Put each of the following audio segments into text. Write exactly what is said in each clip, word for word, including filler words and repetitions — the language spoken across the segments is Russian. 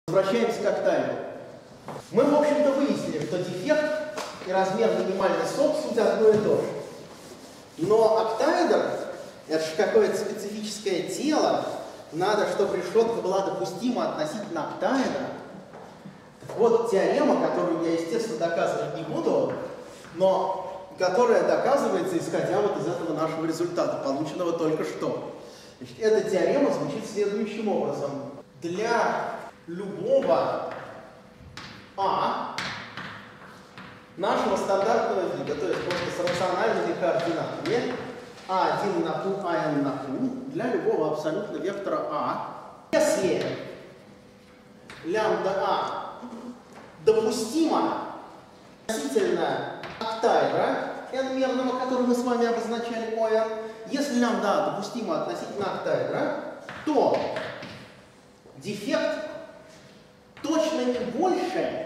Возвращаемся к октайду. Мы, в общем-то, выяснили, что дефект и размер минимальной сок суть одно и то же. Но октаэдр — это же какое-то специфическое тело. Надо, чтобы решетка была допустима относительно октаэдра. Вот теорема, которую я, естественно, доказывать не буду, но которая доказывается, исходя вот из этого нашего результата, полученного только что. Значит, эта теорема звучит следующим образом. Для любого А нашего стандартного вида, то есть просто с рациональными координатами а один на q, ан на q, для любого абсолютно вектора А, если лямбда А допустимо относительно октаэдра n-мерного, который мы с вами обозначали ОН, если лямбда А допустимо относительно октаэдра, то дефект точно не больше.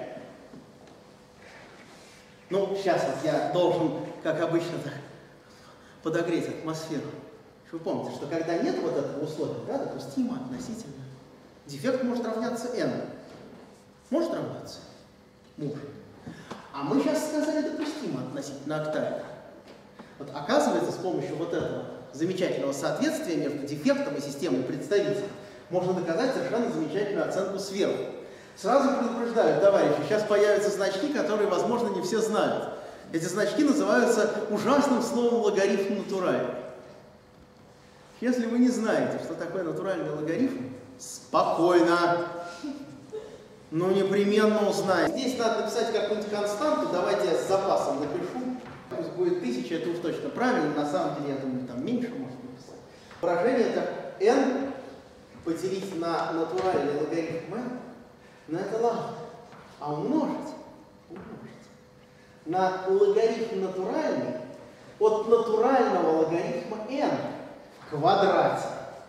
Ну, сейчас вот я должен, как обычно, подогреть атмосферу. Вы помните, что когда нет вот этого условия, да, допустимо относительно, дефект может равняться n. Может равняться? Может. А мы сейчас сказали допустимо относительно октаэдра. Вот оказывается, с помощью вот этого замечательного соответствия между дефектом и системой представителей можно доказать совершенно замечательную оценку сверху. Сразу предупреждаю, товарищи, сейчас появятся значки, которые, возможно, не все знают. Эти значки называются ужасным словом логарифм натуральный. Если вы не знаете, что такое натуральный логарифм, спокойно, но непременно узнаете. Здесь надо написать какую-нибудь константу, давайте я с запасом напишу. Пусть будет тысяча, это уж точно правильно, на самом деле, я думаю, там меньше можно написать. Выражение это n поделить на натуральный логарифм n, но это ладно. А умножить, умножить на логарифм натуральный от натурального логарифма n в квадрате.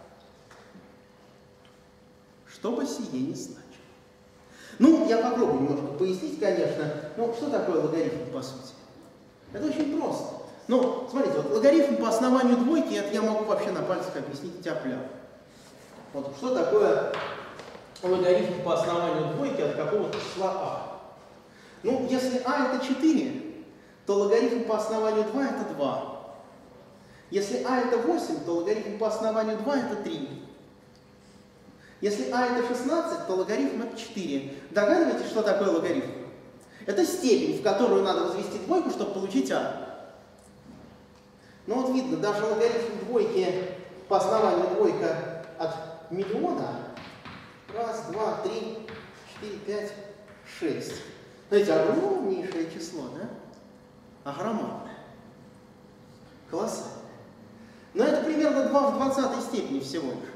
Что бы сие не значило. Ну, я попробую немножко пояснить, конечно. Ну, что такое логарифм по сути? Это очень просто. Ну, смотрите, вот логарифм по основанию двойки, это я могу вообще на пальцах объяснить тяп-ляп. Вот что такое логарифм по основанию двойки от какого-то числа а? Ну, если а это четыре, то логарифм по основанию два это два. Если а это восемь, то логарифм по основанию два это три. Если а это шестнадцать, то логарифм это четыре. Догадываетесь, что такое логарифм? Это степень, в которую надо возвести двойку, чтобы получить а. Ну вот видно, даже логарифм двойки по основанию двойка от миллиона. Раз, два, три, четыре, пять, шесть. Знаете, огромнейшее число, да? Огромное. Колоссальное. Но это примерно два в двадцатой степени всего лишь.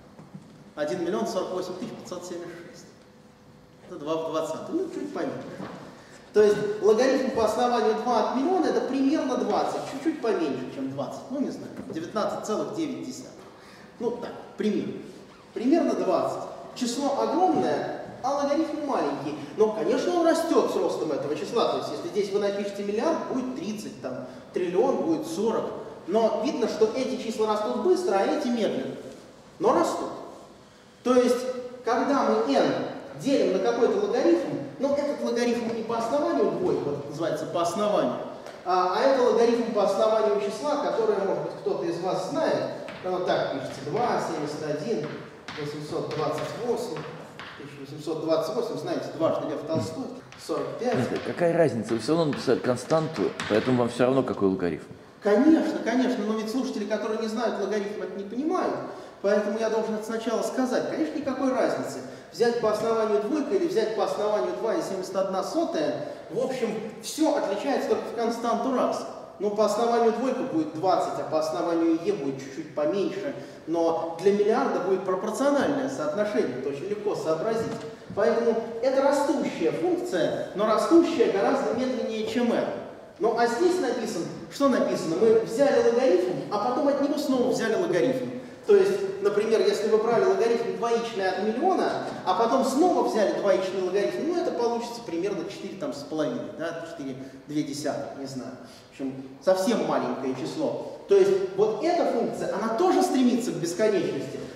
один миллион сорок восемь тысяч пятьсот семьдесят шесть. Это два в двадцатой. Ну, чуть поменьше. То есть логарифм по основанию два от миллиона это примерно двадцать. Чуть-чуть поменьше, чем двадцать. Ну, не знаю, девятнадцать целых девять десятых. Ну, так, примерно. Примерно двадцать. Число огромное, а логарифм маленький. Но, конечно, он растет с ростом этого числа. То есть, если здесь вы напишете миллиард, будет тридцать, там, триллион будет сорок. Но видно, что эти числа растут быстро, а эти медленно. Но растут. То есть, когда мы n делим на какой-то логарифм, ну, этот логарифм не по основанию двойки, вот называется по основанию, а, а это логарифм по основанию числа, которое, может быть, кто-то из вас знает. Оно так пишется: два, семьдесят один, восемьсот двадцать восемь, тысяча восемьсот двадцать восемь, знаете, дважды Лев Толстой, сорок пять. Какая разница? Вы все равно написали константу, поэтому вам все равно какой логарифм. Конечно, конечно, но ведь слушатели, которые не знают логарифм, это не понимают. Поэтому я должен это сначала сказать. Конечно, никакой разницы. Взять по основанию двойка или взять по основанию два и семьдесят одна сотая, в общем, все отличается только в константу раз. Ну, по основанию двойка будет двадцать, а по основанию е будет чуть-чуть поменьше. Но для миллиарда будет пропорциональное соотношение, это очень легко сообразить. Поэтому это растущая функция, но растущая гораздо медленнее, чем это. Ну, а здесь написано, что написано? Мы взяли логарифм, а потом от него снова взяли логарифм. То есть, например, если вы брали логарифм двоичный от миллиона, а потом снова взяли двоичный логарифм, ну, это получится примерно четыре там, с половиной, да, четыре две десятых, не знаю. В общем, совсем маленькое число. То есть, вот эта функция, она тоже стремится к бесконечности,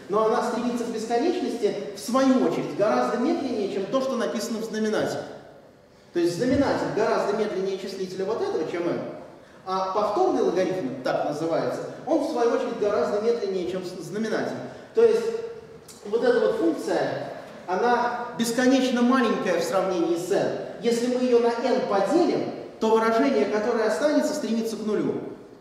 но она стремится к бесконечности, в свою очередь, гораздо медленнее, чем то, что написано в знаменателе. То есть знаменатель гораздо медленнее числителя вот этого, чем n. А повторный логарифм, так называется, он, в свою очередь, гораздо медленнее, чем знаменатель. То есть вот эта вот функция, она бесконечно маленькая в сравнении с n. Если мы ее на n поделим, то выражение, которое останется, стремится к нулю.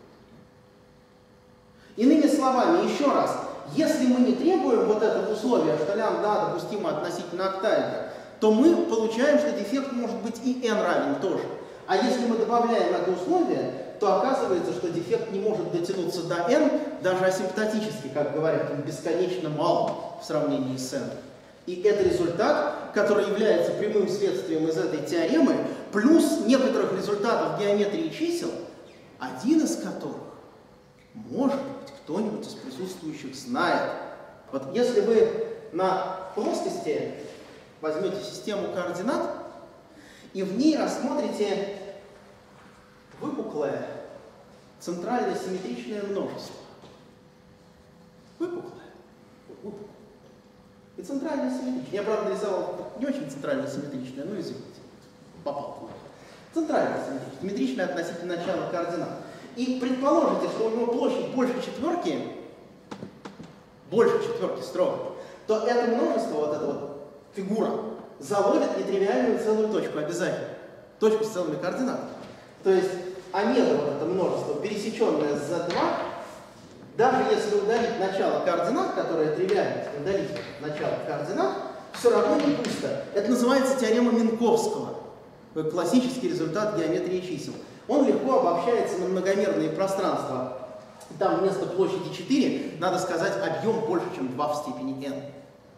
Иными словами, еще раз, если мы не требуем вот этого условия, что лямбда допустимо относительно октаэдра, то мы получаем, что дефект может быть и n равен тоже. А если мы добавляем это условие, то оказывается, что дефект не может дотянуться до n, даже асимптотически, как говорят, он бесконечно мал в сравнении с n. И это результат, который является прямым следствием из этой теоремы, плюс некоторых результатов геометрии чисел, один из которых, может быть, кто-нибудь из присутствующих знает. Вот если вы на плоскости возьмете систему координат и в ней рассмотрите выпуклое центрально-симметричное множество. Выпуклое. Выпуклое. И центрально-симметричное. Я, правда, нарисовал не очень центрально-симметричное, но извините. Попал. Центрально-симметричное. Симметричное относительно начала координат. И предположите, что у него площадь больше четверки, больше четверки строго, то это множество, вот эта вот фигура, заловит нетривиальную целую точку обязательно. Точку с целыми координатами. То есть омега, вот это множество, пересеченное с зет два, даже если удалить начало координат, которое тривиальность, удалить начало координат, все равно не пусто. Это называется теорема Минковского. Классический результат геометрии чисел. Он легко обобщается на многомерные пространства. Там вместо площади четыре, надо сказать, объем больше, чем два в степени n.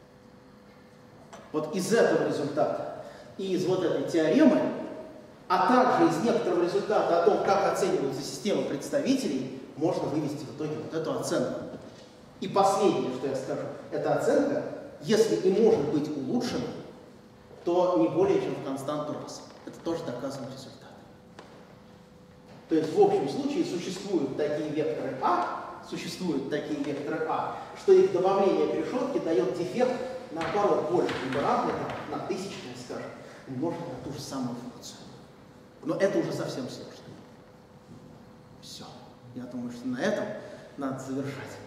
Вот из этого результата и из вот этой теоремы, а также из некоторого результата о том, как оцениваются системы представителей, можно вывести в итоге вот эту оценку. И последнее, что я скажу, эта оценка, если и может быть улучшена, то не более чем в константу раз. Это тоже доказанный результат. То есть в общем случае существуют такие векторы А, существуют такие векторы А, что их добавление к решетке дает дефект, наоборот, больше, либо равный, там, на тысячное, скажем, умножить на ту же самую функцию. Но это уже совсем сложно. Все. Я думаю, что на этом надо завершать.